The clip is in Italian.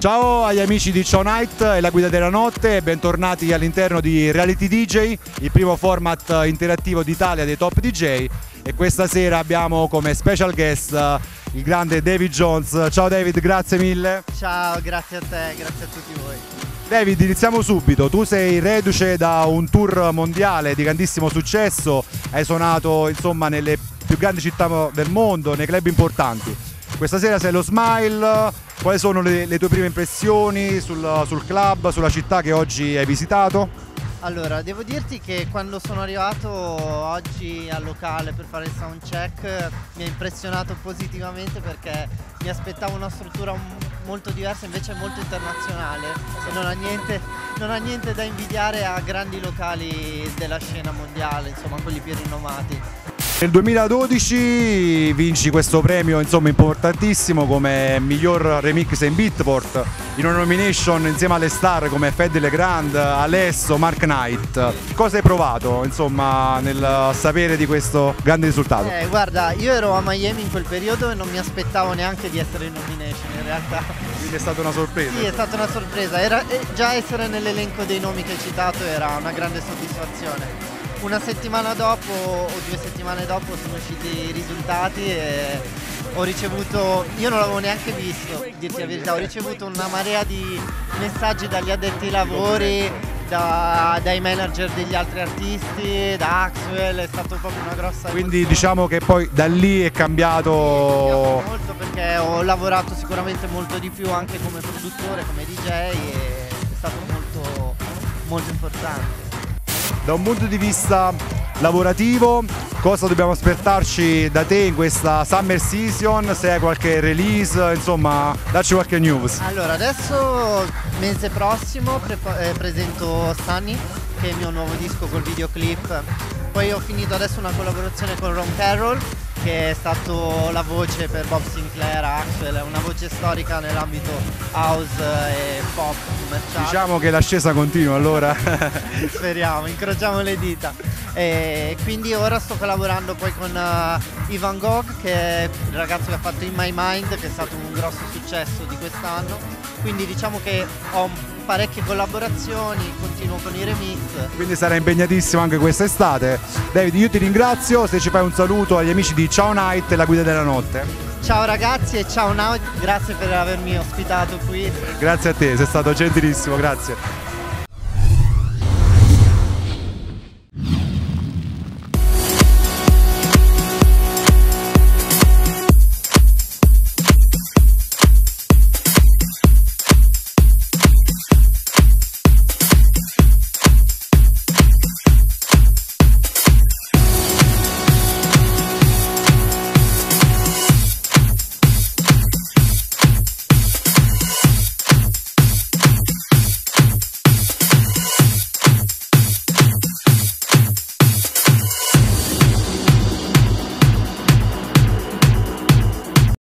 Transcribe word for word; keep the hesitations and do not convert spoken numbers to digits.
Ciao agli amici di Ciao Night e la guida della notte, bentornati all'interno di Reality D J, il primo format interattivo d'Italia dei top D J, e questa sera abbiamo come special guest il grande David Jones. Ciao David, grazie mille. Ciao, grazie a te, grazie a tutti voi. David, iniziamo subito. Tu sei reduce da un tour mondiale di grandissimo successo, hai suonato insomma nelle più grandi città del mondo, nei club importanti. Questa sera sei allo Smile, quali sono le, le tue prime impressioni sul, sul club, sulla città che oggi hai visitato? Allora, devo dirti che quando sono arrivato oggi al locale per fare il soundcheck mi ha impressionato positivamente, perché mi aspettavo una struttura molto diversa, invece molto internazionale, e non ha niente, non ha niente da invidiare a grandi locali della scena mondiale, insomma quelli più rinomati. Nel duemiladodici vinci questo premio insomma importantissimo come miglior remix in Beatport, in una nomination insieme alle star come Fedde Le Grand, Alesso, Mark Knight. Cosa hai provato insomma nel sapere di questo grande risultato? Eh, guarda, io ero a Miami in quel periodo e non mi aspettavo neanche di essere in nomination in realtà. Quindi è stata una sorpresa? Sì, è stata una sorpresa. Era, eh, già essere nell'elenco dei nomi che hai citato era una grande soddisfazione. Una settimana dopo o due settimane dopo sono usciti i risultati e ho ricevuto, io non l'avevo neanche visto, dirti la verità, ho ricevuto una marea di messaggi dagli addetti ai lavori, da, dai manager degli altri artisti, da Axwell, è stato proprio una grossa Quindi emozione. diciamo che poi da lì è cambiato... Sì, è cambiato molto, perché ho lavorato sicuramente molto di più anche come produttore, come D J, e è stato molto, molto importante. Da un punto di vista lavorativo, cosa dobbiamo aspettarci da te in questa summer season? Se hai qualche release, insomma, dacci qualche news. Allora, adesso mese prossimo pre eh, presento Sunny, che è il mio nuovo disco col videoclip. Poi ho finito adesso una collaborazione con Ron Carroll, che è stato la voce per Bob Sinclair, Axwell, è una voce storica nell'ambito house e pop commerciale. Diciamo che l'ascesa continua allora. Speriamo, incrociamo le dita. E quindi ora sto collaborando poi con uh, Ivan Gogh, che è il ragazzo che ha fatto In My Mind, che è stato un grosso successo di quest'anno. Quindi diciamo che ho parecchie collaborazioni, continuo con i remix. Quindi sarà impegnatissimo anche quest'estate. David, io ti ringrazio, se ci fai un saluto agli amici di Ciao Night e la guida della notte. Ciao ragazzi e ciao Now, grazie per avermi ospitato qui. Grazie a te, sei stato gentilissimo, grazie.